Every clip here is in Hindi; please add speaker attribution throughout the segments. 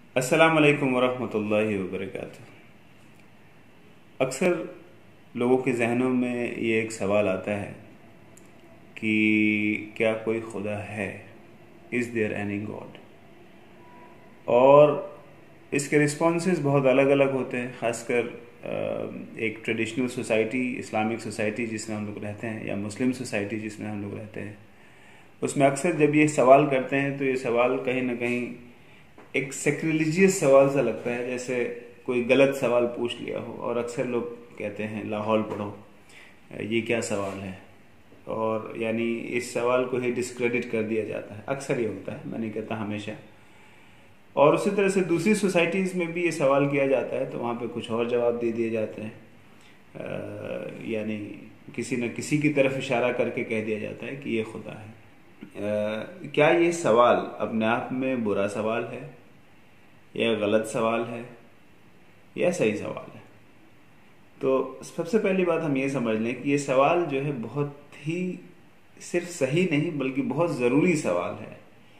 Speaker 1: अस्सलाम वालेकुम वरहमतुल्लाहि वबरकातुह। अक्सर लोगों के जहनों में ये एक सवाल आता है कि क्या कोई खुदा है, इज़ देयर एनी गॉड। और इसके रिस्पॉन्सेस बहुत अलग अलग होते हैं, ख़ासकर एक ट्रेडिशनल सोसाइटी, इस्लामिक सोसाइटी जिसमें हम लोग रहते हैं, या मुस्लिम सोसाइटी जिसमें हम लोग रहते हैं, उसमें अक्सर जब ये सवाल करते हैं तो ये सवाल कहीं ना कहीं एक सेक्रिलिजियस सवाल सा लगता है, जैसे कोई गलत सवाल पूछ लिया हो। और अक्सर लोग कहते हैं लाहौल पढ़ो, ये क्या सवाल है, और यानी इस सवाल को ही डिस्क्रेडिट कर दिया जाता है। अक्सर ये होता है, मैं नहीं कहता हमेशा। और उसी तरह से दूसरी सोसाइटीज़ में भी ये सवाल किया जाता है तो वहाँ पे कुछ और जवाब दे दिए जाते हैं, यानी किसी न किसी की तरफ इशारा करके कह दिया जाता है कि ये खुदा है। क्या ये सवाल अपने आप में बुरा सवाल है, या गलत सवाल है, या सही सवाल है? तो सबसे पहली बात हम ये समझ लें कि ये सवाल जो है बहुत ही सिर्फ सही नहीं बल्कि बहुत ज़रूरी सवाल है।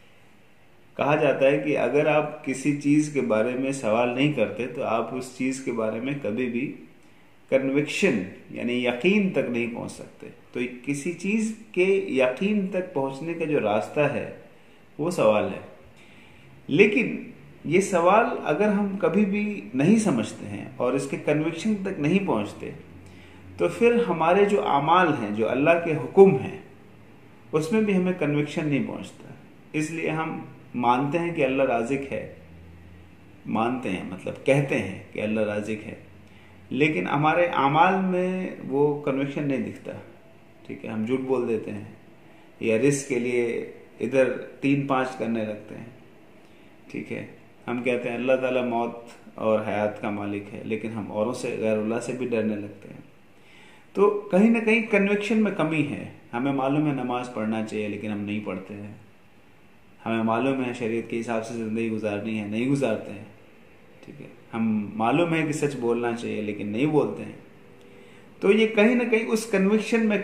Speaker 1: कहा जाता है कि अगर आप किसी चीज़ के बारे में सवाल नहीं करते तो आप उस चीज़ के बारे में कभी भी कन्विक्शन यानी यकीन तक नहीं पहुंच सकते। तो किसी चीज़ के यकीन तक पहुंचने का जो रास्ता है वो सवाल है। लेकिन ये सवाल अगर हम कभी भी नहीं समझते हैं और इसके कन्विक्शन तक नहीं पहुंचते तो फिर हमारे जो आमाल हैं, जो अल्लाह के हुक्म हैं, उसमें भी हमें कन्विक्शन नहीं पहुंचता। इसलिए हम मानते हैं कि अल्लाह राज़िक है, मानते हैं मतलब कहते हैं कि अल्लाह राज़िक है, लेकिन हमारे आमाल में वो कन्विक्शन नहीं दिखता। ठीक है, हम झूठ बोल देते हैं या रिस्क के लिए इधर 3-5 करने लगते हैं। ठीक है, हम कहते हैं अल्लाह ताला मौत और हयात का मालिक है, लेकिन हम औरों से, गैरुल्लाह से भी डरने लगते हैं। तो कहीं ना कहीं कन्विक्शन में कमी है। हमें मालूम है नमाज पढ़ना चाहिए लेकिन हम नहीं पढ़ते हैं। हमें मालूम है शरीयत के हिसाब से ज़िंदगी गुजारनी है, नहीं गुजारते हैं। ठीक है, हम मालूम है कि सच बोलना चाहिए लेकिन नहीं बोलते हैं। तो ये कहीं ना कहीं उस कन्विक्शन में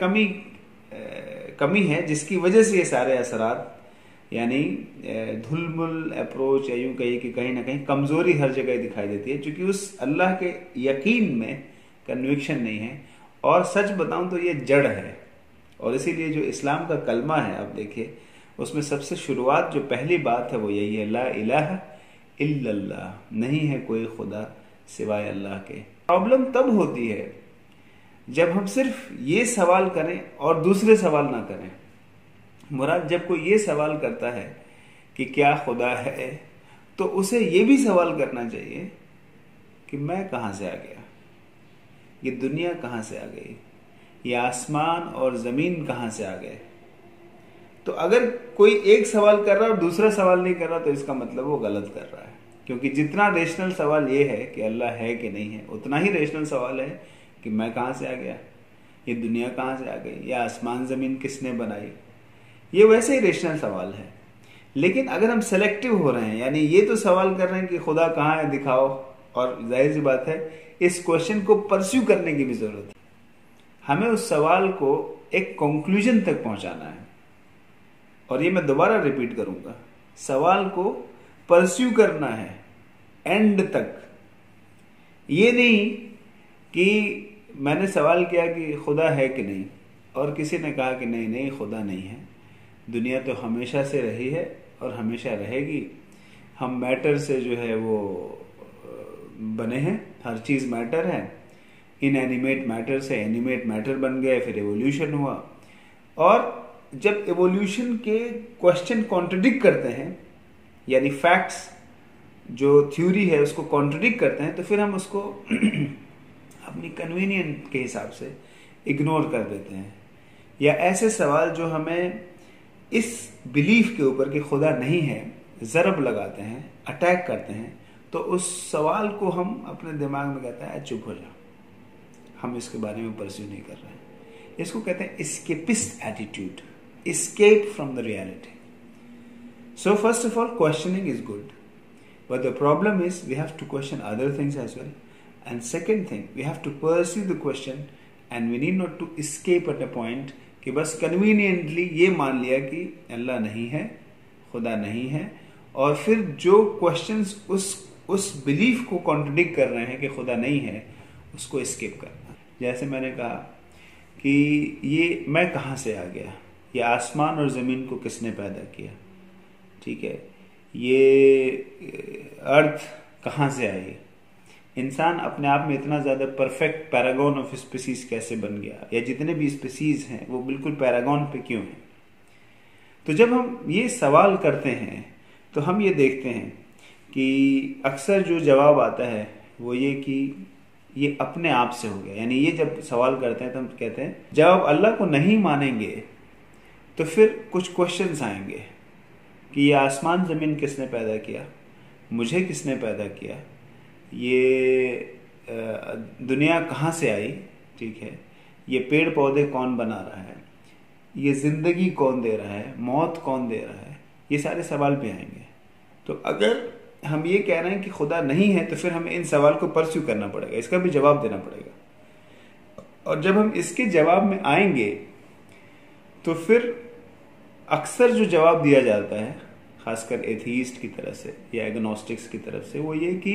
Speaker 1: कमी है, जिसकी वजह से ये सारे असरात यानी धुलमुल अप्रोच, या यूं कहिए कि कहीं ना कहीं कमज़ोरी हर जगह दिखाई देती है, क्योंकि उस अल्लाह के यकीन में कन्विक्शन नहीं है। और सच बताऊं तो ये जड़ है। और इसीलिए जो इस्लाम का कलमा है, आप देखिए उसमें सबसे शुरुआत जो पहली बात है वो यही है, ला इलाहा इल्लल्लाह, नहीं है कोई खुदा सिवाय अल्लाह के। प्रॉब्लम तब होती है जब हम सिर्फ ये सवाल करें और दूसरे सवाल ना करें। मुराद, जब कोई ये सवाल करता है कि क्या खुदा है, तो उसे ये भी सवाल करना चाहिए कि मैं कहाँ से आ गया, ये दुनिया कहाँ से आ गई, ये आसमान और ज़मीन कहाँ से आ गए। तो अगर कोई एक सवाल कर रहा है और दूसरा सवाल नहीं कर रहा तो इसका मतलब वो गलत कर रहा है। क्योंकि जितना रेशनल सवाल ये है कि अल्लाह है कि नहीं है, उतना ही रेशनल सवाल है कि मैं कहाँ से आ गया, ये दुनिया कहाँ से आ गई, या आसमान ज़मीन किसने बनाई। ये वैसे ही रेशनल सवाल है। लेकिन अगर हम सेलेक्टिव हो रहे हैं, यानी ये तो सवाल कर रहे हैं कि खुदा कहाँ है दिखाओ, और जाहिर सी बात है इस क्वेश्चन को परस्यू करने की भी ज़रूरत है। हमें उस सवाल को एक कंक्लूजन तक पहुँचाना है। और ये मैं दोबारा रिपीट करूंगा, सवाल को परस्यू करना है एंड तक। ये नहीं कि मैंने सवाल किया कि खुदा है कि नहीं, और किसी ने कहा कि नहीं नहीं खुदा नहीं है, दुनिया तो हमेशा से रही है और हमेशा रहेगी। हम मैटर से जो है वो बने हैं, हर चीज़ मैटर है। इनएनिमेट मैटर से एनिमेट मैटर बन गए, फिर एवोल्यूशन हुआ। और जब एवोल्यूशन के क्वेश्चन कॉन्ट्रडिक्ट करते हैं, यानी फैक्ट्स जो थ्योरी है उसको कॉन्ट्रडिक्ट करते हैं, तो फिर हम उसको अपनी कन्वीनियंट के हिसाब से इग्नोर कर देते हैं। या ऐसे सवाल जो हमें इस बिलीफ के ऊपर कि खुदा नहीं है ज़रब लगाते हैं, अटैक करते हैं, तो उस सवाल को हम अपने दिमाग में कहते हैं चुप हो जाओ, हम इसके बारे में परस्यू नहीं कर रहे हैं। इसको कहते हैं escapist attitude, escape from the reality. So first of all, questioning is good, but the problem is we have to question other things as well. And second thing, we have to pursue the question, and we need not to escape at a point कि बस conveniently ये मान लिया कि अल्लाह नहीं है, खुदा नहीं है, और फिर जो क्वेश्चंस उस बिलीफ को कॉन्ट्रडिक्ट कर रहे हैं कि खुदा नहीं है, उसको स्किप करना। जैसे मैंने कहा कि ये मैं कहाँ से आ गया, ये आसमान और ज़मीन को किसने पैदा किया, ठीक है, ये अर्थ कहाँ से आई, इंसान अपने आप में इतना ज़्यादा परफेक्ट पैरागॉन ऑफ स्पीसीज कैसे बन गया, या जितने भी स्पीसीज हैं वो बिल्कुल पैरागॉन पे क्यों हैं। तो जब हम ये सवाल करते हैं तो हम ये देखते हैं कि अक्सर जो जवाब आता है वो ये कि ये अपने आप से हो गया। यानी ये जब सवाल करते हैं तो हम कहते हैं जब आप अल्लाह को नहीं मानेंगे तो फिर कुछ क्वेश्चंस आएंगे कि ये आसमान ज़मीन किसने पैदा किया, मुझे किसने पैदा किया, ये दुनिया कहाँ से आई, ठीक है, ये पेड़ पौधे कौन बना रहा है, ये ज़िंदगी कौन दे रहा है, मौत कौन दे रहा है, ये सारे सवाल भी आएंगे। तो अगर हम ये कह रहे हैं कि खुदा नहीं है तो फिर हमें इन सवाल को परस्यू करना पड़ेगा, इसका भी जवाब देना पड़ेगा। और जब हम इसके जवाब में आएंगे तो फिर अक्सर जो जवाब दिया जाता है खासकर एथीइस्ट की तरफ से या एग्नोस्टिक्स की तरफ से वो ये कि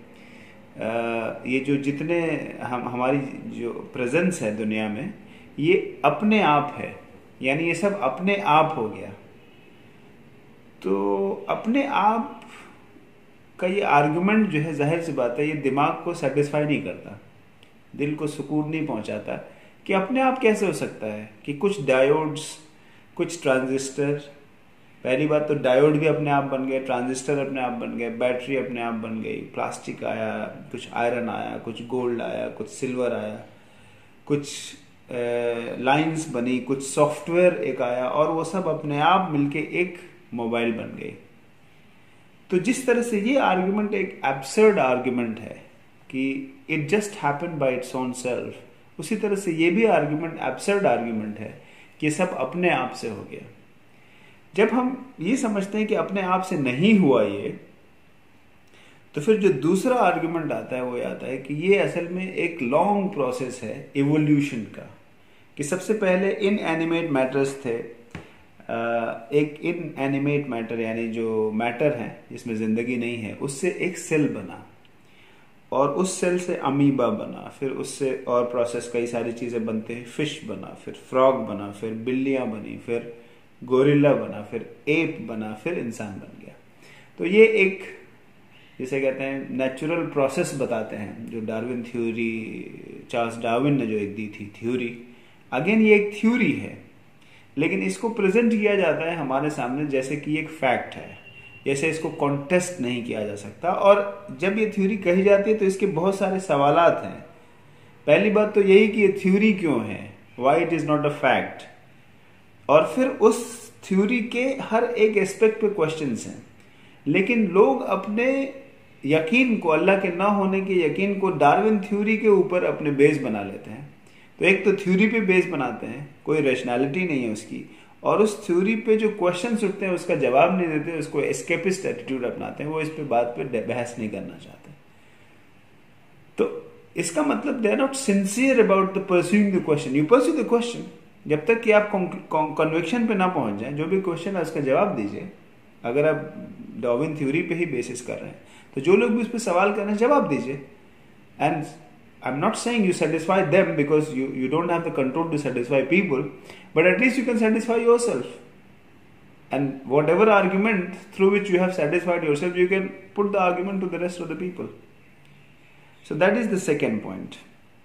Speaker 1: ये जो जितने हमारी जो प्रेजेंस है दुनिया में ये अपने आप है, यानी ये सब अपने आप हो गया। तो अपने आप का ये आर्गुमेंट जो है जाहिर सी बात है ये दिमाग को सेटिस्फाई नहीं करता, दिल को सुकून नहीं पहुंचाता कि अपने आप कैसे हो सकता है कि कुछ डायोड्स, कुछ ट्रांजिस्टर, पहली बात तो डायोड भी अपने आप बन गए, ट्रांजिस्टर अपने आप बन गए, बैटरी अपने आप बन गई, प्लास्टिक आया, कुछ आयरन आया, कुछ गोल्ड आया, कुछ सिल्वर आया, कुछ लाइंस बनी, कुछ सॉफ्टवेयर एक आया और वो सब अपने आप मिलके एक मोबाइल बन गई। तो जिस तरह से ये आर्गुमेंट एक एब्सर्ड आर्गुमेंट है कि it just happened by its own self, उसी तरह से ये भी आर्गुमेंट एब्सर्ड आर्गुमेंट है कि सब अपने आप से हो गया। जब हम ये समझते हैं कि अपने आप से नहीं हुआ ये, तो फिर जो दूसरा आर्गुमेंट आता है वो आता है कि ये असल में एक लॉन्ग प्रोसेस है इवोल्यूशन का, कि सबसे पहले इनएनिमेट मैटर्स थे, एक इनएनिमेट मैटर यानी जो मैटर है जिसमें जिंदगी नहीं है उससे एक सेल बना और उस सेल से अमीबा बना, फिर उससे और प्रोसेस कई सारी चीजें बनते हैं, फिश बना, फिर फ्रॉग बना, फिर बिल्लियां बनी, फिर गोरिल्ला बना, फिर एप बना, फिर इंसान बन गया। तो ये एक जिसे कहते हैं नेचुरल प्रोसेस बताते हैं, जो डार्विन थ्योरी, चार्ल्स डार्विन ने जो एक दी थी थ्योरी। अगेन ये एक थ्योरी है लेकिन इसको प्रेजेंट किया जाता है हमारे सामने जैसे कि एक फैक्ट है, जैसे इसको कॉन्टेस्ट नहीं किया जा सकता। और जब ये थ्योरी कही जाती है तो इसके बहुत सारे सवालात हैं। पहली बात तो यही कि ये थ्योरी क्यों है, why it is not a fact, और फिर उस थ्योरी के हर एक एस्पेक्ट पे क्वेश्चंस हैं। लेकिन लोग अपने यकीन को, अल्लाह के ना होने के यकीन को डार्विन थ्योरी के ऊपर अपने बेस बना लेते हैं। तो एक तो थ्योरी पे बेस बनाते हैं, कोई रैशनैलिटी नहीं है उसकी, और उस थ्योरी पे जो क्वेश्चंस उठते हैं उसका जवाब नहीं देते, उसको एस्केपिस्ट एटीट्यूड अपनाते हैं, वो इस पे बात पे बहस नहीं करना चाहते। तो इसका मतलब they are not sincere about the pursuing the question. You pursue the question जब तक कि आप कन्विक्शन पे ना पहुंच जाए, जो भी क्वेश्चन है उसका जवाब दीजिए। अगर आप डार्विन थ्योरी पे ही बेसिस कर रहे हैं तो जो लोग भी उस पर सवाल कर रहे हैं जवाब दीजिए। And I'm not saying you satisfy them because you don't have the control to satisfy people, but at least you can satisfy yourself. And whatever argument through which you have satisfied yourself, you can put the argument to the rest of the people. So that is the second point.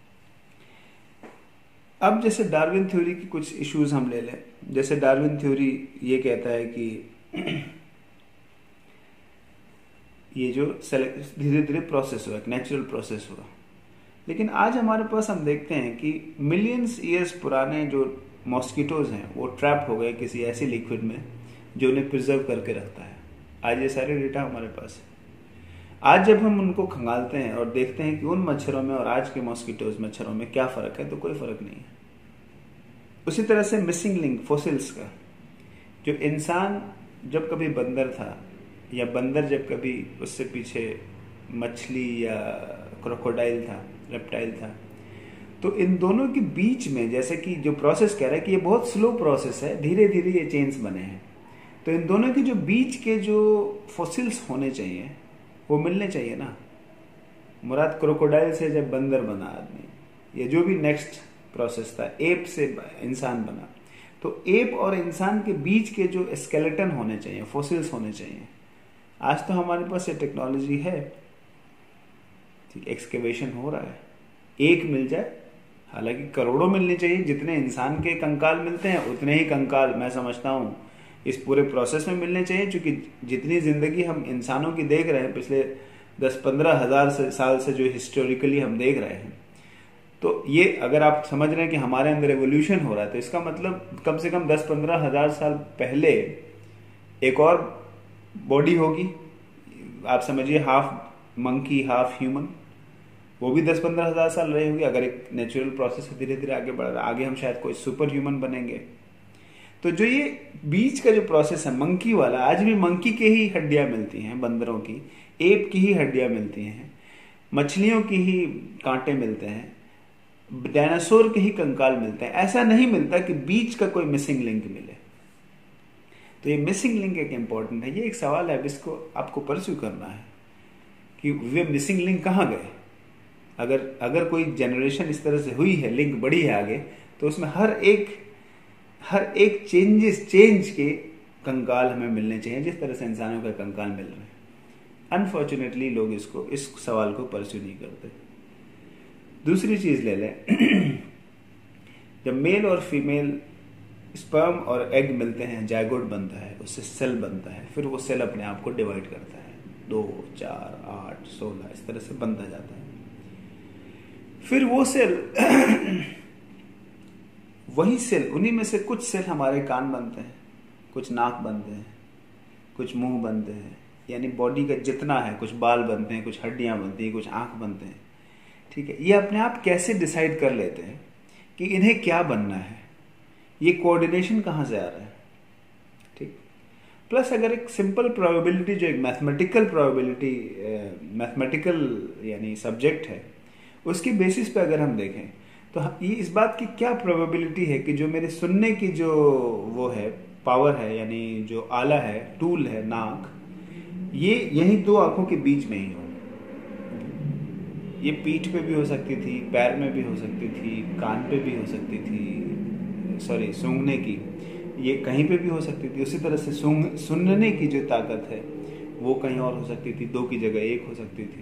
Speaker 1: अब जैसे डार्विन थ्योरी की कुछ इश्यूज हम ले लें। जैसे डार्विन थ्योरी ये कहता है कि ये जो धीरे धीरे प्रोसेस हुआ, एक नेचुरल प्रोसेस हुआ, लेकिन आज हमारे पास हम देखते हैं कि मिलियंस ईयर्स पुराने जो मॉस्किटोज हैं वो ट्रैप हो गए किसी ऐसी लिक्विड में जो उन्हें प्रिजर्व करके रखता है। आज ये सारे डेटा हमारे पास है। आज जब हम उनको खंगालते हैं और देखते हैं कि उन मच्छरों में और आज के मॉस्किटोज मच्छरों में क्या फ़र्क है, तो कोई फ़र्क नहीं है। उसी तरह से मिसिंग लिंक फोसिल्स का, जो इंसान जब कभी बंदर था या बंदर जब कभी उससे पीछे मछली या क्रोकोडाइल था, रेप्टाइल था, तो इन दोनों के बीच में जैसे कि जो प्रोसेस कह रहा है कि ये बहुत स्लो प्रोसेस है, धीरे धीरे ये चेन्स बने हैं। तो इन दोनों के जो बीच के जो फॉसिल्स होने चाहिए वो मिलने चाहिए ना। मुराद क्रोकोडाइल से जब बंदर बना आदमी, ये जो भी नेक्स्ट प्रोसेस था, एप से इंसान बना, तो एप और इंसान के बीच के जो स्केलेटन होने चाहिए, फॉसिल्स होने चाहिए। आज तो हमारे पास ये टेक्नोलॉजी है, ठीक, एक्सकेवेशन हो रहा है, एक मिल जाए, हालांकि करोड़ों मिलने चाहिए, जितने इंसान के कंकाल मिलते हैं उतने ही कंकाल मैं समझता हूँ इस पूरे प्रोसेस में मिलने चाहिए, क्योंकि जितनी जिंदगी हम इंसानों की देख रहे हैं पिछले 10-15 हज़ार साल से, जो हिस्टोरिकली हम देख रहे हैं, तो ये अगर आप समझ रहे हैं कि हमारे अंदर एवोल्यूशन हो रहा है, तो इसका मतलब कम से कम 10-15 हज़ार साल पहले एक और बॉडी होगी, आप समझिए हाफ मंकी हाफ ह्यूमन, वो भी 10-15 हज़ार साल रहे होंगे। अगर एक नेचुरल प्रोसेस से धीरे धीरे आगे बढ़ रहा है, आगे हम शायद कोई सुपर ह्यूमन बनेंगे। तो जो ये बीच का जो प्रोसेस है मंकी वाला, आज भी मंकी के ही हड्डियां मिलती हैं, बंदरों की, एप की ही हड्डियां मिलती हैं, मछलियों की ही कांटे मिलते हैं, डायनासोर के ही कंकाल मिलते हैं। ऐसा नहीं मिलता कि बीच का कोई मिसिंग लिंक मिले। तो ये मिसिंग लिंक एक इंपॉर्टेंट है, ये एक सवाल है जिसको आपको परस्यू करना है कि वे मिसिंग लिंक कहाँ गए। अगर कोई जनरेशन इस तरह से हुई है, लिंक बढ़ी है आगे, तो उसमें हर एक चेंज के कंकाल हमें मिलने चाहिए, जिस तरह से इंसानों का कंकाल मिल रहे हैं। अनफॉर्चुनेटली लोग इस सवाल को परस्यू नहीं करते। दूसरी चीज ले लें, जब मेल और फीमेल स्पर्म और एग मिलते हैं, जायगोट बनता है, उससे सेल बनता है, फिर वो सेल अपने आप को डिवाइड करता है, 2, 4, 8, 16 इस तरह से बनता जाता है। फिर वो सेल वही सेल, उन्हीं में से कुछ सेल हमारे कान बनते हैं, कुछ नाक बनते हैं, कुछ मुंह बनते हैं, यानी बॉडी का जितना है, कुछ बाल बनते हैं, कुछ हड्डियां बनती हैं, कुछ आंख बनते हैं, ठीक है। ये अपने आप कैसे डिसाइड कर लेते हैं कि इन्हें क्या बनना है, ये कोऑर्डिनेशन कहां से आ रहा है, ठीक। प्लस अगर एक सिंपल प्रोबेबिलिटी, जो एक मैथमेटिकल यानी सब्जेक्ट है, उसकी बेसिस पे अगर हम देखें तो ये इस बात की क्या प्रोबेबिलिटी है कि जो मेरे सुनने की जो वो है पावर है, यानी जो आला है, टूल है, नाक, ये यही दो आंखों के बीच में ही हो। ये पीठ पे भी हो सकती थी, पैर में भी हो सकती थी, कान पे भी हो सकती थी, सॉरी सूंघने की, ये कहीं पे भी हो सकती थी। उसी तरह से सुनने की जो ताकत है वो कहीं और हो सकती थी, 2 की जगह 1 हो सकती थी।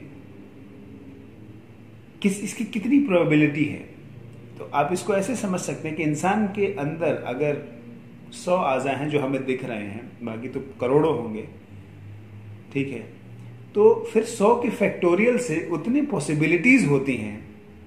Speaker 1: इसकी कितनी प्रोबेबिलिटी है? तो आप इसको ऐसे समझ सकते हैं कि इंसान के अंदर अगर 100 आज़ा हैं जो हमें दिख रहे हैं, बाकी तो करोड़ों होंगे, ठीक है, तो फिर 100 के फैक्टोरियल से उतनी पॉसिबिलिटीज होती हैं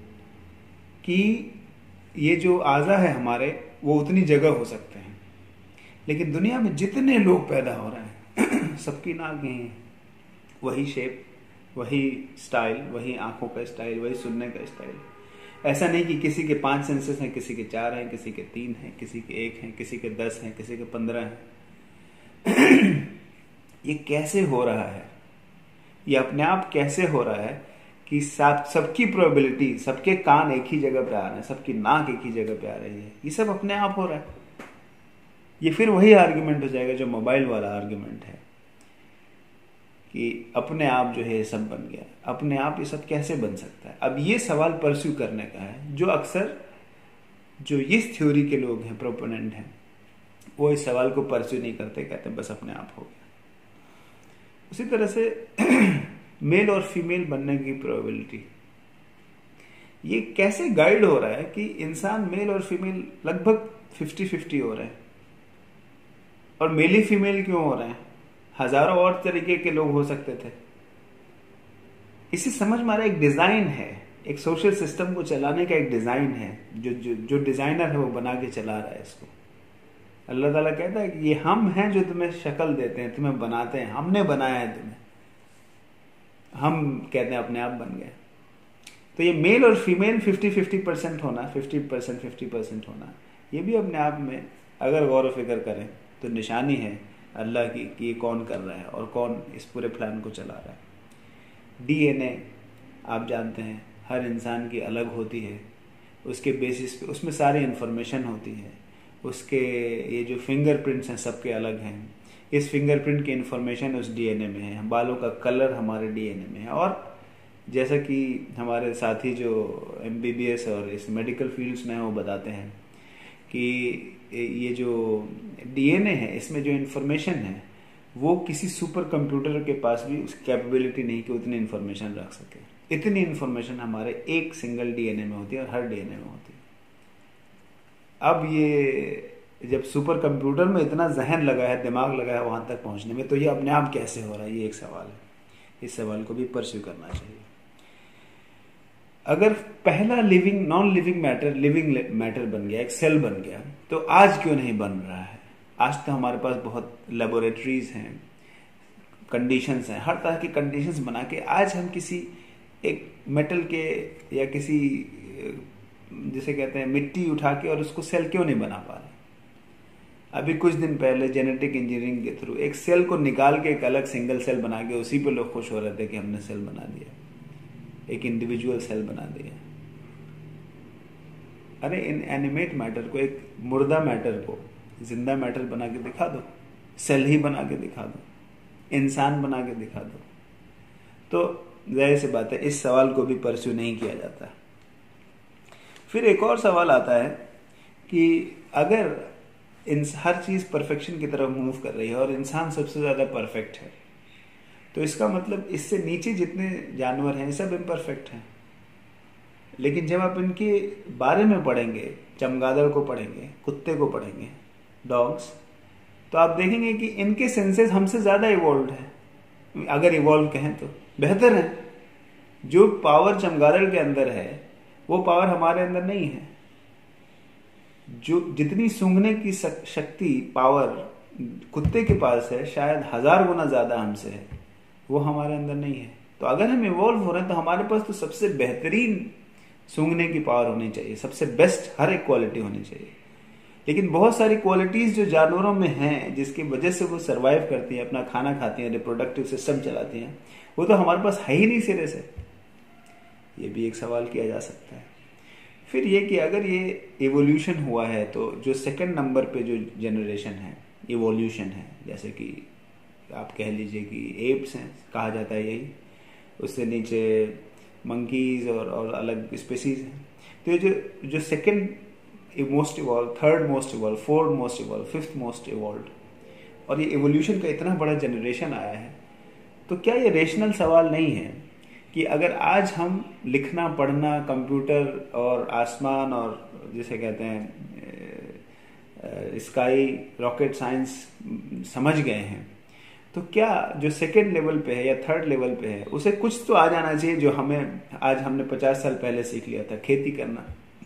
Speaker 1: कि ये जो आज़ा है हमारे, वो उतनी जगह हो सकते हैं। लेकिन दुनिया में जितने लोग पैदा हो रहे हैं सबकी नाक यही है, वही शेप, वही स्टाइल, वही आंखों का स्टाइल, वही सुनने का स्टाइल। ऐसा नहीं कि किसी के 5 सेंसेस हैं, किसी के 4 हैं, किसी के 3 हैं, किसी के 1 हैं, किसी के 10 हैं, किसी के 15 हैं। ये कैसे हो रहा है? ये अपने आप कैसे हो रहा है कि सबकी प्रोबेबिलिटी, सबके कान एक ही जगह पे आ रहे हैं, सबकी नाक एक ही जगह पे आ रही है, ये सब अपने आप हो रहा है। ये फिर वही आर्ग्यूमेंट हो जाएगा जो मोबाइल वाला आर्ग्यूमेंट है कि अपने आप जो है ये सब बन गया। अपने आप ये सब कैसे बन सकता है? अब ये सवाल परस्यू करने का है, जो अक्सर जो इस थ्योरी के लोग हैं, प्रोपोनेंट हैं, वो इस सवाल को परस्यू नहीं करते, कहते बस अपने आप हो गया। उसी तरह से मेल और फीमेल बनने की प्रोबेबिलिटी, ये कैसे गाइड हो रहा है कि इंसान मेल और फीमेल लगभग 50-50 हो रहे हैं। और मेल ही फीमेल क्यों हो रहे हैं? हजारों और तरीके के लोग हो सकते थे। इसे समझ में आ रहा है, एक डिजाइन है, एक सोशल सिस्टम को चलाने का एक डिजाइन है, जो डिजाइनर है वो बना के चला रहा है इसको। अल्लाह ताला कहता है कि ये हम हैं जो तुम्हें शक्ल देते हैं, तुम्हें बनाते हैं, हमने बनाया है तुम्हें। हम कहते हैं अपने आप बन गए। तो ये मेल और फीमेल 50-50% होना, 50% 50% होना, ये भी अपने आप में अगर गौर व फिक्र करें तो निशानी है अल्लाह की कि ये कौन कर रहा है और कौन इस पूरे प्लान को चला रहा है। डीएनए आप जानते हैं हर इंसान की अलग होती है, उसके बेसिस पे उसमें सारी इन्फॉर्मेशन होती है। उसके ये जो फिंगरप्रिंट्स हैं सबके अलग हैं, इस फिंगरप्रिंट की इंफॉर्मेशन उस डीएनए में है, बालों का कलर हमारे डीएनए में है। और जैसा कि हमारे साथी जो एमबीबीएस और इस मेडिकल फील्ड्स में हैं वो बताते हैं कि ये जो डीएनए है इसमें जो इन्फॉर्मेशन है वो किसी सुपर कंप्यूटर के पास भी उसकी कैपेबिलिटी नहीं कि उतनी इन्फॉर्मेशन रख सके। इतनी इन्फॉर्मेशन हमारे एक सिंगल डीएनए में होती है और हर डीएनए में होती है। अब ये जब सुपर कंप्यूटर में इतना जहन लगा है, दिमाग लगा है वहां तक पहुंचने में, तो ये अपने आप कैसे हो रहा है, ये एक सवाल है। इस सवाल को भी परस्यू करना चाहिए। अगर पहला living non living matter living matter बन गया, एक सेल बन गया, तो आज क्यों नहीं बन रहा है? आज तो हमारे पास बहुत लेबोरेटरीज हैं, कंडीशंस हैं, हर तरह की कंडीशंस बना के आज हम किसी एक मेटल के या किसी जिसे कहते हैं मिट्टी उठा के और उसको सेल क्यों नहीं बना पा रहे? अभी कुछ दिन पहले जेनेटिक इंजीनियरिंग के थ्रू एक सेल को निकाल के एक अलग सिंगल सेल बना के उसी पे लोग खुश हो रहे थे कि हमने सेल बना दिया, एक इंडिविजुअल सेल बना दिया। अरे इन एनिमेट मैटर को, एक मुर्दा मैटर को जिंदा मैटर बना के दिखा दो, सेल ही बना के दिखा दो, इंसान बना के दिखा दो। तो जाहिर सी बात है इस सवाल को भी परस्यू नहीं किया जाता। फिर एक और सवाल आता है कि अगर हर चीज परफेक्शन की तरफ मूव कर रही है और इंसान सबसे ज्यादा परफेक्ट है, तो इसका मतलब इससे नीचे जितने जानवर हैं सब इम्परफेक्ट हैं। लेकिन जब आप इनके बारे में पढ़ेंगे, चमगादड़ को पढ़ेंगे, कुत्ते को पढ़ेंगे, डॉग्स, तो आप देखेंगे कि इनके सेंसेस हमसे ज्यादा इवॉल्व है। अगर इवॉल्व कहें तो बेहतर है। जो पावर चमगादड़ के अंदर है वो पावर हमारे अंदर नहीं है। जो जितनी सूंघने की शक्ति, पावर कुत्ते के पास है, शायद 1000 गुना ज्यादा हमसे है, वो हमारे अंदर नहीं है। तो अगर हम इवॉल्व हो रहे हैं तो हमारे पास तो सबसे बेहतरीन सूंघने की पावर होनी चाहिए, सबसे बेस्ट हर एक क्वालिटी होनी चाहिए। लेकिन बहुत सारी क्वालिटीज जो जानवरों में हैं, जिसकी वजह से वो सरवाइव करती हैं, अपना खाना खाती हैं, रिप्रोडक्टिव सिस्टम चलाती हैं, वो तो हमारे पास है ही नहीं सिरे से। ये भी एक सवाल किया जा सकता है। फिर ये कि अगर ये इवोल्यूशन हुआ है तो जो सेकंड नंबर पे जो जनरेशन है, इवोल्यूशन है, जैसे कि आप कह लीजिए कि एप्स हैं, कहा जाता है यही, उससे नीचे मंकीज और अलग स्पीसीज हैं। तो ये जो second most evolve, third most evolve, fourth most evolve, fifth most evolve, और ये इवोल्यूशन का इतना बड़ा जनरेशन आया है, तो क्या ये रेशनल सवाल नहीं है कि अगर आज हम लिखना, पढ़ना, कंप्यूटर और आसमान और जिसे कहते हैं स्काई, रॉकेट साइंस समझ गए हैं, तो क्या जो सेकेंड लेवल पे है या थर्ड लेवल पे है उसे कुछ तो आ जाना चाहिए जो हमें आज हमने 50 साल पहले सीख लिया था। खेती करना,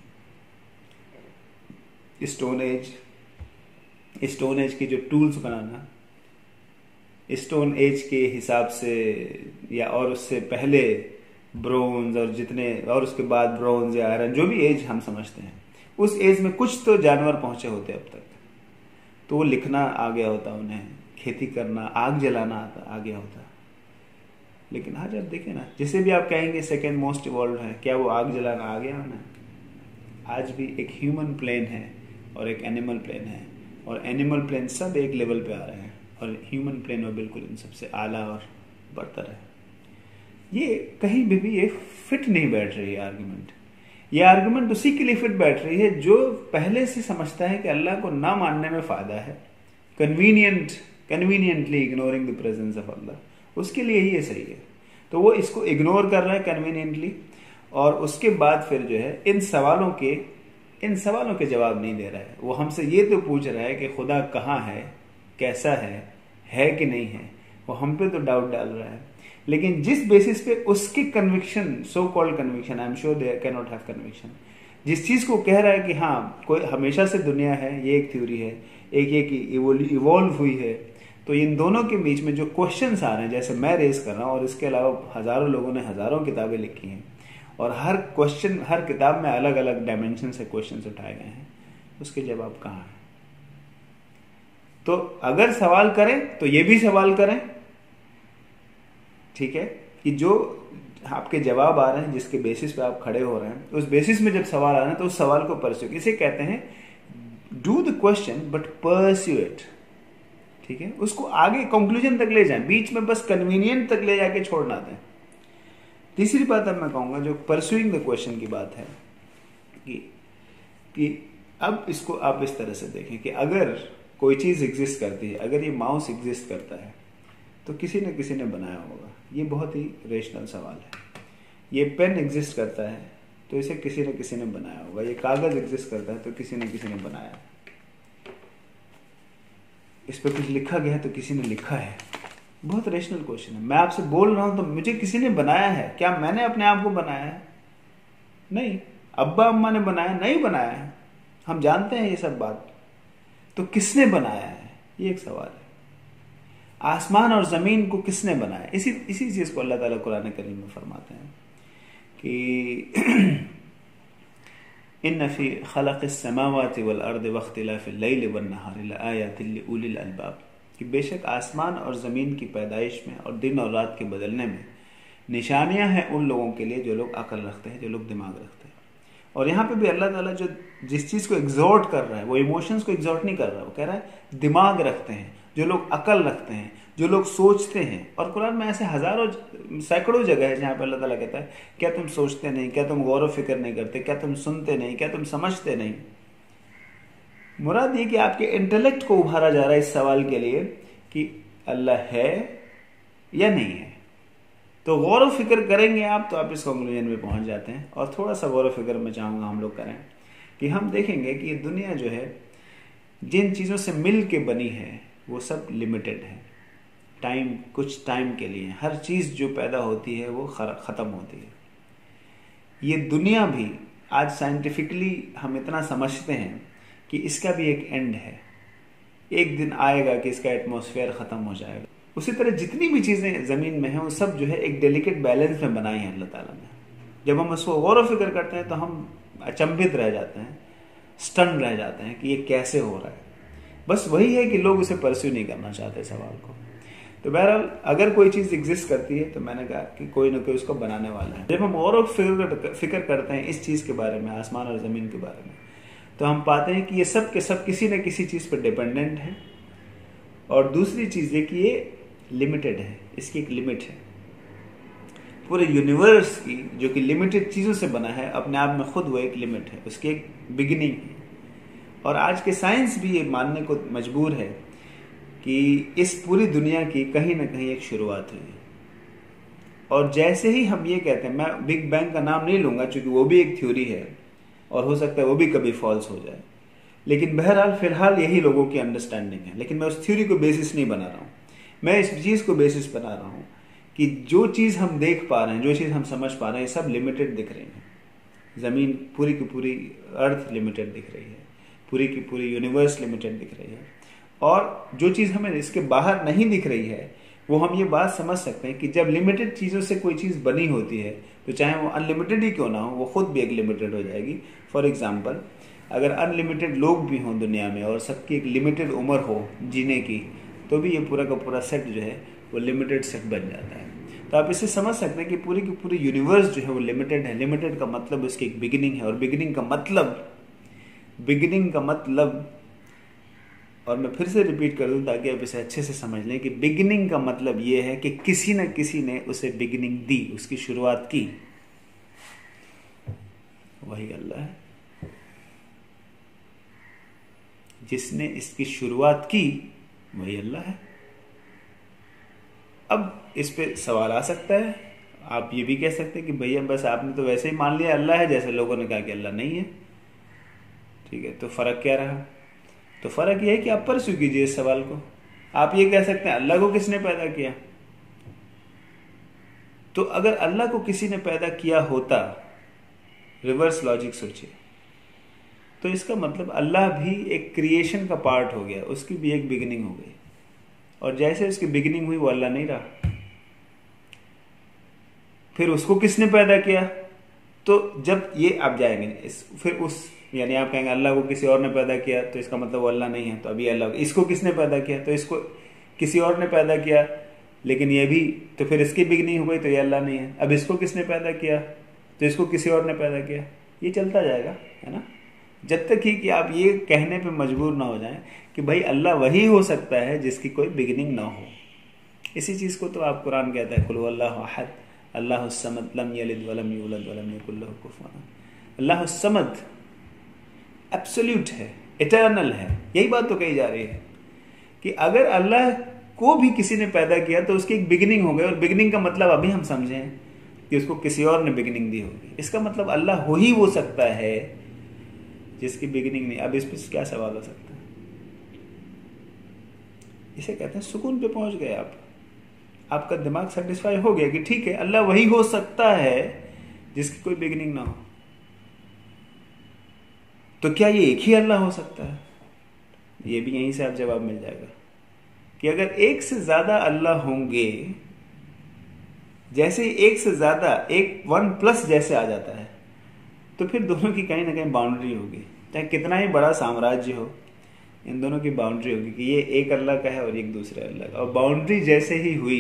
Speaker 1: स्टोन एज के जो टूल्स बनाना, स्टोन एज के हिसाब से या और उससे पहले ब्रोंज और जितने, और उसके बाद ब्रोंज या आयरन, जो भी एज हम समझते हैं, उस एज में कुछ तो जानवर पहुंचे होते अब तक, तो वो लिखना आ गया होता उन्हें, खेती करना, आग जलाना आ गया होता। लेकिन आज आप देखें ना, जिसे भी आप कहेंगे सेकेंड मोस्ट इवॉल्व है, क्या वो आग जलाना आ गया ना? आज भी एक ह्यूमन प्लेन है और एक एनिमल प्लेन है, और एनिमल प्लेन सब एक लेवल पे आ रहे हैं और ह्यूमन प्लेन में बिल्कुल इन सबसे आला और बरतर है। ये कहीं भी ये फिट नहीं बैठ रही है आर्गुमेंट। ये आर्गुमेंट उसी के लिए फिट बैठ रही है जो पहले से समझता है कि अल्लाह को ना मानने में फायदा है, conveniently ignoring the presence of Allah, उसके लिए ही ये सही है। तो वो इसको इग्नोर कर रहा है कन्वीनियंटली, और उसके बाद फिर जो है इन सवालों के जवाब नहीं दे रहा है। वो हमसे ये तो पूछ रहा है कि खुदा कहाँ है, कैसा है कि नहीं है, वो हम पे तो डाउट डाल रहा है। लेकिन जिस बेसिस पे उसके conviction, so called conviction, I am sure they can not have conviction, जिस चीज को कह रहा है कि हाँ कोई हमेशा से दुनिया है, ये एक थ्योरी है, एक ये कि इवॉल्व हुई है, तो इन दोनों के बीच में जो क्वेश्चंस आ रहे हैं, जैसे मैं रेज कर रहा हूँ और इसके अलावा हजारों लोगों ने हजारों किताबें लिखी हैं, और हर क्वेश्चन, हर किताब में अलग अलग डायमेंशन से क्वेश्चंस उठाए गए हैं, उसके जवाब कहाँ है? तो अगर सवाल करें तो ये भी सवाल करें, ठीक है, कि जो आपके जवाब आ रहे हैं, जिसके बेसिस पे आप खड़े हो रहे हैं, उस बेसिस में जब सवाल आ रहे हैं तो उस सवाल को परस्यू, इसे कहते हैं do the question but pursue it, ठीक है, उसको आगे कंक्लूजन तक ले जाएं, बीच में बस कन्वीनियंट तक ले जाके छोड़ना दें। तीसरी बात अब मैं कहूँगा जो परस्यूइंग द क्वेश्चन की बात है कि अब इसको आप इस तरह से देखें कि अगर कोई चीज़ एग्जिस्ट करती है, अगर ये माउस एग्जिस्ट करता है तो किसी न किसी ने बनाया होगा। ये बहुत ही रेशनल सवाल है। ये पेन एग्जिस्ट करता है तो इसे किसी न किसी ने बनाया होगा। ये कागज़ एग्जिस्ट करता है तो किसी न किसी ने बनाया। इस पर कुछ लिखा गया है तो किसी ने लिखा है। बहुत रेशनल क्वेश्चन है। मैं आपसे बोल रहा हूं तो मुझे किसी ने बनाया है। क्या मैंने अपने आप को बनाया है? नहीं। अब्बा अम्मा ने बनाया? नहीं बनाया है। हम जानते हैं ये सब बात। तो किसने बनाया है, ये एक सवाल है। आसमान और जमीन को किसने बनाया? इसी चीज को अल्लाह ताला कुरान करीम में फरमाते हैं कि इन्न फी खलक़िस समावाति वल अर्दि वख्तिलाफ़िल लैलि वन नहारि लआयातिन लिउलिल अलबाब, कि बेशक आसमान और ज़मीन की पैदाइश में और दिन और रात के बदलने में निशानियां हैं उन लोगों के लिए जो लोग अकल रखते हैं, जो लोग दिमाग रखते हैं। और यहाँ पे भी अल्लाह ताला जो जिस चीज़ को एग्जॉर्ट कर रहा है वो इमोशंस को एग्जॉर्ट नहीं कर रहा है, वो कह रहा है दिमाग रखते हैं, जो लोग अकल रखते हैं, जो लोग सोचते हैं। और कुरान में ऐसे हज़ारों सैकड़ों जगह है जहाँ पे अल्लाह ताला कहता है क्या तुम सोचते नहीं, क्या तुम गौर व फिक्र नहीं करते, क्या तुम सुनते नहीं, क्या तुम समझते नहीं। मुराद ये कि आपके इंटेलेक्ट को उभारा जा रहा है इस सवाल के लिए कि अल्लाह है या नहीं है। तो गौर व फिक्र करेंगे आप तो आप इस कंक्लूजन में पहुंच जाते हैं। और थोड़ा सा गौर व फिक्र मैं चाहूँगा हम लोग करें कि हम देखेंगे कि ये दुनिया जो है जिन चीज़ों से मिल के बनी है वो सब लिमिटेड है। टाइम, कुछ टाइम के लिए हर चीज़ जो पैदा होती है वो ख़त्म होती है। ये दुनिया भी आज साइंटिफिकली हम इतना समझते हैं कि इसका भी एक एंड है। एक दिन आएगा कि इसका एटमॉस्फेयर ख़त्म हो जाएगा। उसी तरह जितनी भी चीज़ें ज़मीन में हैं वो सब जो है एक डेलिकेट बैलेंस में बनाई है अल्लाह ताला ने। जब हम उसको गौर व फिक्र करते हैं तो हम अचंभित रह जाते हैं, स्टन रह जाते हैं कि ये कैसे हो रहा है। बस वही है कि लोग उसे परस्यू नहीं करना चाहते सवाल को। तो बहरहाल अगर कोई चीज़ एग्जिस्ट करती है तो मैंने कहा कि कोई ना कोई उसको बनाने वाला है। जब हम गौर व फिक्र करते हैं इस चीज़ के बारे में, आसमान और ज़मीन के बारे में, तो हम पाते हैं कि ये सब के सब किसी न किसी चीज़ पर डिपेंडेंट है। और दूसरी चीज़ है कि ये लिमिटेड है, इसकी एक लिमिट है। पूरे यूनिवर्स की जो कि लिमिटेड चीज़ों से बना है, अपने आप में खुद वो एक लिमिट है, उसकी एक बिगिनिंग है। और आज के साइंस भी ये मानने को मजबूर है कि इस पूरी दुनिया की कहीं ना कहीं एक शुरुआत हुई है। और जैसे ही हम ये कहते हैं, मैं बिग बैंग का नाम नहीं लूँगा क्योंकि वो भी एक थ्योरी है और हो सकता है वो भी कभी फॉल्स हो जाए, लेकिन बहरहाल फिलहाल यही लोगों की अंडरस्टैंडिंग है। लेकिन मैं उस थ्योरी को बेसिस नहीं बना रहा हूँ, मैं इस चीज़ को बेसिस बना रहा हूँ कि जो चीज़ हम देख पा रहे हैं, जो चीज़ हम समझ पा रहे हैं, सब लिमिटेड दिख रही है। ज़मीन पूरी की पूरी अर्थ लिमिटेड दिख रही है, पूरी की पूरी यूनिवर्स लिमिटेड दिख रही है। और जो चीज़ हमें इसके बाहर नहीं दिख रही है वो हम ये बात समझ सकते हैं कि जब लिमिटेड चीज़ों से कोई चीज़ बनी होती है तो चाहे वो अनलिमिटेड ही क्यों ना हो, वो खुद भी एक लिमिटेड हो जाएगी। फॉर एग्जाम्पल, अगर अनलिमिटेड लोग भी हों दुनिया में और सबकी एक लिमिटेड उम्र हो जीने की, तो भी ये पूरा का पूरा सेट जो है वो लिमिटेड सेट बन जाता है। तो आप इसे समझ सकते हैं कि पूरी की पूरी यूनिवर्स जो है वो लिमिटेड है। लिमिटेड का मतलब उसकी एक बिगिनिंग है, और बिगिनिंग का मतलब और मैं फिर से रिपीट कर दूं ताकि आप इसे अच्छे से समझ लें कि बिगिनिंग का मतलब ये है कि किसी न किसी ने उसे बिगिनिंग दी, उसकी शुरुआत की। वही अल्लाह है जिसने इसकी शुरुआत की, वही अल्लाह है। अब इस पे सवाल आ सकता है, आप ये भी कह सकते हैं कि भैया बस आपने तो वैसे ही मान लिया अल्लाह है, जैसे लोगों ने कहा कि अल्लाह नहीं है। ठीक है, तो फर्क क्या रहा? तो फर्क यह है कि आप परस्यू कीजिए इस सवाल को। आप ये कह सकते हैं अल्लाह को किसने पैदा किया? तो अगर अल्लाह को किसी ने पैदा किया होता, रिवर्स लॉजिक सोचिए, तो इसका मतलब अल्लाह भी एक क्रिएशन का पार्ट हो गया, उसकी भी एक बिगिनिंग हो गई। और जैसे उसकी बिगिनिंग हुई वो अल्लाह नहीं रहा। फिर उसको किसने पैदा किया? तो जब ये आप जाएंगे फिर उस, यानी आप कहेंगे अल्लाह को किसी और ने पैदा किया तो इसका मतलब वो अल्लाह नहीं है। तो अभी अल्लाह, इसको किसने पैदा किया? तो इसको किसी और ने पैदा किया, लेकिन ये भी, तो फिर इसकी बिगिनिंग हो गई तो ये अल्लाह नहीं है। अब इसको किसने पैदा किया? तो इसको किसी और ने पैदा किया। ये चलता जाएगा, है ना। जब तक ही कि आप ये कहने पे मजबूर ना हो जाएं कि भाई अल्लाह वही हो सकता है जिसकी कोई बिगिनिंग ना हो। इसी चीज़ को तो आप कुरान कहता है, कुल हुवल्लाहु अहद अल्लाहुस समद लम यलिद वलम यूलद वलम यकुल लहू कुफुवन अहद। अल्लाहुस समद एब्सोल्यूट है, इटर्नल है। यही बात तो कही जा रही है कि अगर अल्लाह को भी किसी ने पैदा किया तो उसकी एक बिगिनिंग हो गई, और बिगिनिंग का मतलब अभी हम समझें कि उसको किसी और ने बिगिनिंग दी होगी। इसका मतलब अल्लाह हो ही वो सकता है जिसकी बिगिनिंग नहीं। अब इस पर क्या सवाल हो सकता है? इसे कहते हैं सुकून पे पहुंच गए आप, आपका दिमाग सेटिस्फाई हो गया कि ठीक है अल्लाह वही हो सकता है जिसकी कोई बिगिनिंग ना हो। तो क्या ये एक ही अल्लाह हो सकता है? ये भी यहीं से आप जवाब मिल जाएगा कि अगर एक से ज्यादा अल्लाह होंगे, जैसे एक से ज्यादा एक 1+ जैसे आ जाता है, तो फिर दोनों की कहीं ना कहीं बाउंड्री होगी। चाहे कितना ही बड़ा साम्राज्य हो, इन दोनों की बाउंड्री होगी कि ये एक अल्लाह का है और एक दूसरे अल्लाह का। और बाउंड्री जैसे ही हुई,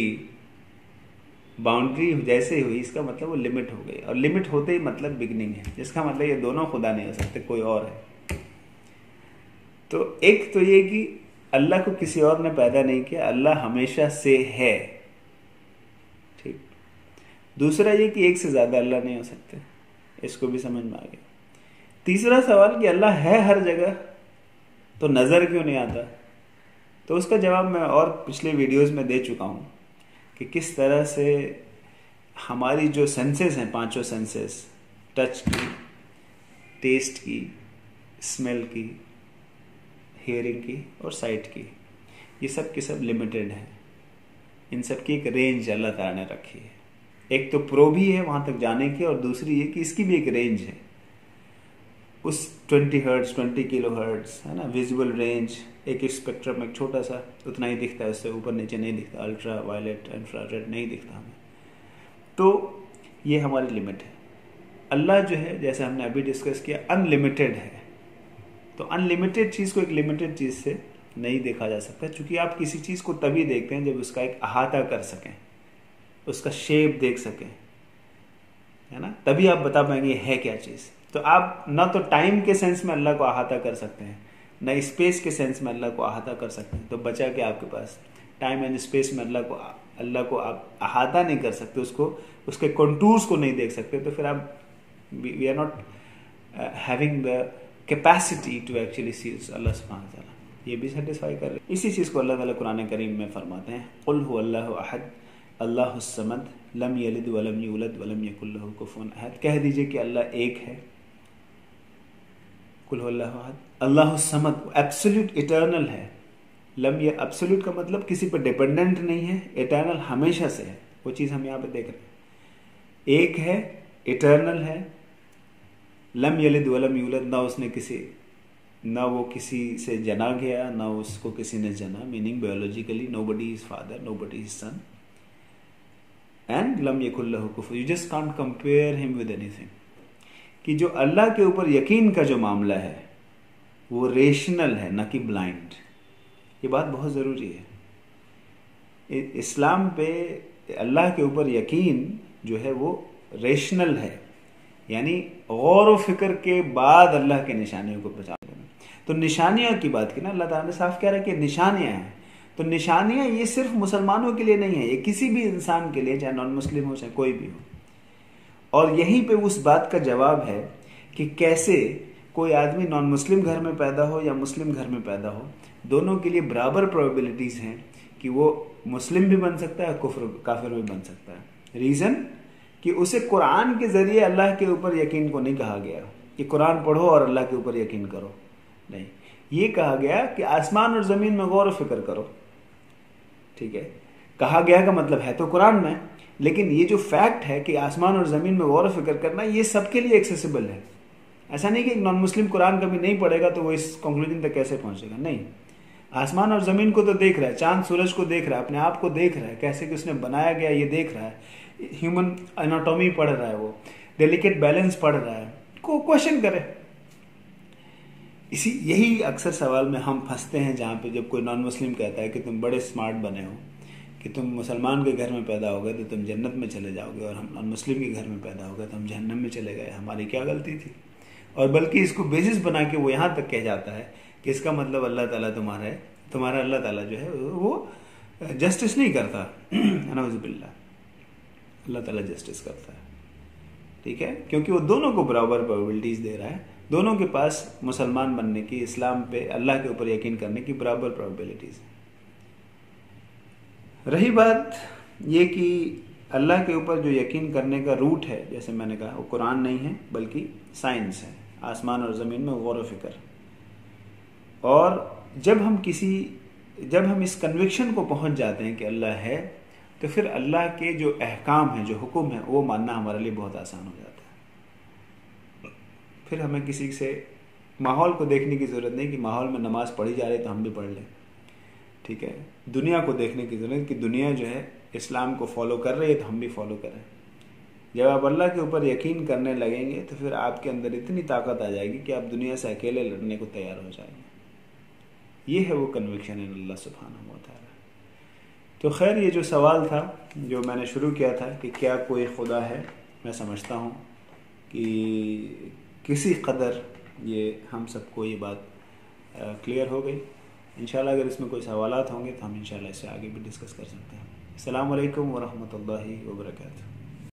Speaker 1: इसका मतलब वो लिमिट हो गई, और लिमिट होते ही मतलब बिगनिंग है, जिसका मतलब ये दोनों खुदा नहीं हो सकते, कोई और है। तो एक तो ये कि अल्लाह को किसी और ने पैदा नहीं किया, अल्लाह हमेशा से है, ठीक। दूसरा ये कि एक से ज्यादा अल्लाह नहीं हो सकते, इसको भी समझ में आ गया। तीसरा सवाल कि अल्लाह है हर जगह, तो नजर क्यों नहीं आता? तो उसका जवाब मैं और पिछले वीडियोस में दे चुका हूं कि किस तरह से हमारी जो सेंसेस हैं, 5 सेंसेस, टच की, टेस्ट की, स्मेल की, हियरिंग की और साइट की, ये सब की सब लिमिटेड है। इन सब की एक रेंज अल्लाह ताला ने रखी है। एक तो प्रो भी है वहां तक जाने की, और दूसरी ये कि इसकी भी एक रेंज है। उस 20 हर्ट्ज 20 किलो हर्ट्ज है ना, विजुअल रेंज, एक स्पेक्ट्रम एक छोटा सा उतना ही दिखता है, उससे ऊपर नीचे नहीं दिखता, अल्ट्रा वायलेट इंफ्रारेड नहीं दिखता हमें। तो ये हमारी लिमिट है। अल्लाह जो है, जैसे हमने अभी डिस्कस किया, अनलिमिटेड है। तो अनलिमिटेड चीज को एक लिमिटेड चीज से नहीं देखा जा सकता, क्योंकि आप किसी चीज को तभी देखते हैं जब उसका एक अहाता कर सकें, उसका शेप देख सकें, है ना, तभी आप बता पाएंगे है क्या चीज। तो आप ना तो टाइम के सेंस में अल्लाह को अहाता कर सकते हैं, ना स्पेस के सेंस में अल्लाह को अहाता कर सकते हैं। तो बचा के आपके पास टाइम एंड स्पेस में अल्लाह को आप अहाता नहीं कर सकते, उसको, उसके कंटूर्स को नहीं देख सकते। तो फिर आप, we are not having the capacity to actually see Allah सुब्हानहू व तआला। ये भी सेटिस्फाई कर रहे हैं। इसी चीज को अल्लाह ताला कुरान करीम में फरमाते हैं, कुल हुवल्लाहु अहद अल्लाहुस समद लम यलिद वलम यूलद वलम यकुल लहू कुफुवन अहद। कह दीजिए कि अल्लाह एक है, कुल हुवल्लाहु अहद अल्लाहुस समद, एब्सोल्यूट इटर्नल है। लम, ये एब्सोल्यूट का मतलब किसी पर डिपेंडेंट नहीं है, इटर्नल हमेशा से है। वो चीज हम यहाँ पे देख रहे हैं, एक है, इटर्नल है। लम यलिद वलम यूलद, ना उसने ना वो किसी से जना गया, ना उसको किसी ने जना, meaning biologically nobody is father, nobody is son. And लम यकुल लहू कुफुवन, you just can't compare him with anything. कि जो अल्लाह के ऊपर यकीन का जो मामला है वो रेशनल है, ना कि ब्लाइंड। ये बात बहुत जरूरी है। इस्लाम पे अल्लाह के ऊपर यकीन जो है वो रेशनल है, यानी गौर व फिक्र के बाद अल्लाह के निशानियों को पहचान लेना। तो निशानियों की बात की ना, अल्लाह ताला ने साफ कह रहा है कि निशानियां हैं। तो निशानियां ये सिर्फ मुसलमानों के लिए नहीं है, ये किसी भी इंसान के लिए, चाहे नॉन मुस्लिम हो चाहे कोई भी हो। और यहीं पे उस बात का जवाब है कि कैसे कोई आदमी नॉन मुस्लिम घर में पैदा हो या मुस्लिम घर में पैदा हो, दोनों के लिए बराबर प्रोबेबिलिटीज हैं कि वो मुस्लिम भी बन सकता है, काफिर भी बन सकता है। रीजन कि उसे कुरान के जरिए अल्लाह के ऊपर यकीन को नहीं कहा गया कि कुरान पढ़ो और अल्लाह के ऊपर यकीन करो, नहीं, ये कहा गया कि आसमान और जमीन में गौर फिक्र करो। ठीक है, कहा गया का मतलब है तो कुरान में, लेकिन ये जो फैक्ट है कि आसमान और जमीन में गौर फिक्र करना, ये सबके लिए एक्सेसिबल है। ऐसा नहीं कि एक नॉन मुस्लिम कुरान कभी नहीं पढ़ेगा तो वो इस कंक्लूजन तक कैसे पहुंचेगा, नहीं। आसमान और जमीन को तो देख रहा है, चांद सूरज को देख रहा है, अपने आप को देख रहा है, कैसे कि उसने बनाया गया ये देख रहा है, ह्यूमन एनाटॉमी पढ़ रहा है, वो डेलिकेट बैलेंस पढ़ रहा है, को क्वेश्चन करे। यही अक्सर सवाल में हम फंसते हैं, जहाँ पे जब कोई नॉन मुस्लिम कहता है कि तुम बड़े स्मार्ट बने हो, कि तुम मुसलमान के घर में पैदा हो गए तो तुम जन्नत में चले जाओगे, और हम नॉन मुस्लिम के घर में पैदा हो गए तो हम जहन्नम में चले गए, हमारी क्या गलती थी? और बल्कि इसको बेसिस बना के वो यहाँ तक कह जाता है कि इसका मतलब अल्लाह ताला तुम्हारा है, तुम्हारा अल्लाह ताला जो है वो जस्टिस नहीं करता। नऊज़ुबिल्लाह, अल्लाह ताला जस्टिस करता है, ठीक है, क्योंकि वो दोनों को बराबर प्रोबेबिलिटीज दे रहा है। दोनों के पास मुसलमान बनने की, इस्लाम पे, अल्लाह के ऊपर यकीन करने की बराबर प्रोबेबिलिटीज है। रही बात ये कि अल्लाह के ऊपर जो यकीन करने का रूट है, जैसे मैंने कहा, वो कुरान नहीं है बल्कि साइंस है, आसमान और ज़मीन में गौर व फिक्र। और जब हम इस कन्विक्शन को पहुंच जाते हैं कि अल्लाह है, तो फिर अल्लाह के जो अहकाम हैं, जो हुक्म है, वो मानना हमारे लिए बहुत आसान हो जाता है। फिर हमें किसी से माहौल को देखने की ज़रूरत नहीं कि माहौल में नमाज़ पढ़ी जा रही तो हम भी पढ़ लें, ठीक है। दुनिया को देखने की ज़रूरत कि दुनिया जो है इस्लाम को फॉलो कर रही है तो हम भी फॉलो करें। जब आप अल्लाह के ऊपर यकीन करने लगेंगे तो फिर आपके अंदर इतनी ताकत आ जाएगी कि आप दुनिया से अकेले लड़ने को तैयार हो जाएंगे। ये है वो कन्विक्शन इन अल्लाह सुब्हानहू व तआला। तो खैर, ये जो सवाल था जो मैंने शुरू किया था कि क्या कोई खुदा है, मैं समझता हूँ कि किसी कदर ये हम सबको ये बात क्लियर हो गई। इंशाल्लाह अगर इसमें कोई सवालात होंगे तो हम इंशाल्लाह इससे आगे भी डिस्कस कर सकते हैं। अस्सलामु अलैकुम व रहमतुल्लाहि व बरकातुहू।